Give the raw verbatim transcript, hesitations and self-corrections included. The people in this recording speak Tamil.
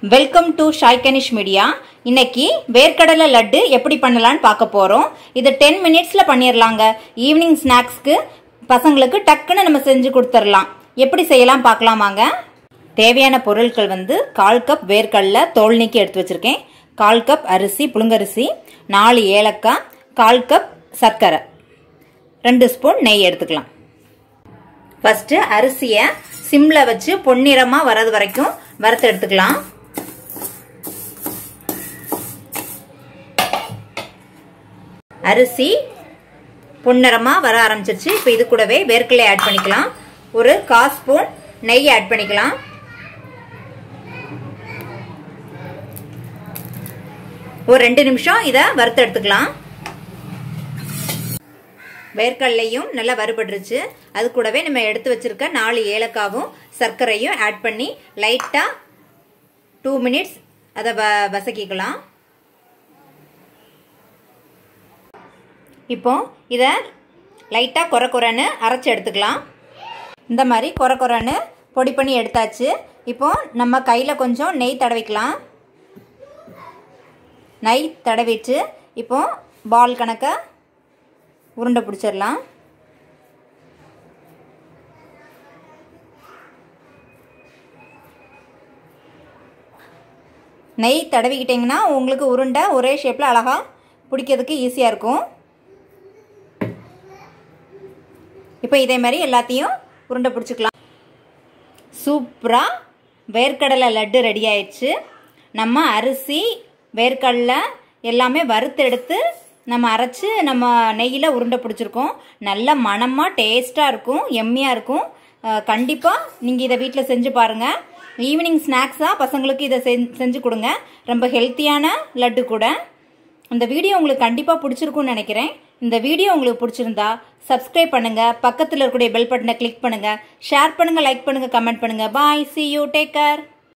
Welcome to ஷாய்கனிஷ் media. இன்னைக்கு வேர்க்கடலை லட்டு எப்படி பண்ணலான்னு பார்க்க போறோம். இது டென் மினிட்ஸ்ல பண்ணிடலாங்க. ஈவினிங் ஸ்நாக்ஸ்க்கு பசங்களுக்கு டக்குன்னு நம்ம செஞ்சு கொடுத்துடலாம். எப்படி செய்யலாம் பார்க்கலாமாங்க. தேவையான பொருட்கள் வந்து கால் கப் வேர்க்கடலை தோல் நீக்கி எடுத்து வச்சிருக்கேன், கால் கப் அரிசி புழுங்கரிசி, நாலு ஏலக்காய், கால் கப் சர்க்கரை, ரெண்டு ஸ்பூன் நெய் எடுத்துக்கலாம். ஃபர்ஸ்ட் அரிசியை சிம்ல வச்சு பொன்னிறமா வரது வரைக்கும் வறுத்து எடுத்துக்கலாம். அரிசி பொன்னிறமா வர ஆரம்பிச்சிருச்சு. இப்போ இது கூடவே வேர்க்கடலை ஆட் பண்ணிக்கலாம். ஒரு கால் ஸ்பூன் நெய் ஆட் பண்ணிக்கலாம். ஒரு ரெண்டு நிமிஷம் இதை வறுத்து எடுத்துக்கலாம். வேர்க்கடலையும் நல்லா வறுபட்டுருச்சு. அது கூடவே நம்ம எடுத்து வச்சிருக்க நாலு ஏலக்காவும் சர்க்கரையும் ஆட் பண்ணி லைட்டா டூ மினிட்ஸ் அதை வசக்கிக்கலாம். இப்போ இதை லைட்டா கொர கொரன்னு அரைச்சி எடுத்துக்கலாம். இந்த மாதிரி கொர கொரன்னு பொடி பண்ணி எடுத்தாச்சு. இப்போ நம்ம கையில் கொஞ்சம் நெய் தடவிக்கலாம். நெய் தடவிட்டு இப்போ பால் கணக்க உருண்டை பிடிச்சிடலாம். நெய் தடவிக்கிட்டிங்கன்னா உங்களுக்கு உருண்டை ஒரே ஷேப்பில் அழகாக பிடிக்கிறதுக்கு ஈஸியாக இருக்கும். இப்போ இதே மாதிரி எல்லாத்தையும் உருண்டை பிடிச்சிக்கலாம். சூப்பராக வேர்க்கடலை லட்டு ரெடி ஆயிடுச்சு. நம்ம அரிசி வேர்க்கடலை எல்லாமே வறுத்து எடுத்து நம்ம அரைச்சி நம்ம நெய்யில் உருண்டை பிடிச்சிருக்கோம். நல்ல மணமாக டேஸ்ட்டாக இருக்கும், எம்மியாக இருக்கும். கண்டிப்பாக நீங்கள் இதை வீட்டில் செஞ்சு பாருங்கள். ஈவினிங் ஸ்நாக்ஸாக பசங்களுக்கு இதை செஞ்சு கொடுங்க. ரொம்ப ஹெல்த்தியான லட்டு கூட. இந்த வீடியோ உங்களுக்கு கண்டிப்பாக பிடிச்சிருக்கும்னு நினைக்கிறேன். இந்த வீடியோ உங்களுக்கு பிடிச்சிருந்தா சப்ஸ்கிரைப் பண்ணுங்கள், பக்கத்தில் இருக்கக்கூடிய பெல் பட்டனை கிளிக் பண்ணுங்கள், ஷேர் பண்ணுங்கள், லைக் பண்ணுங்கள், கமெண்ட் பண்ணுங்கள். பாய், see you, take care.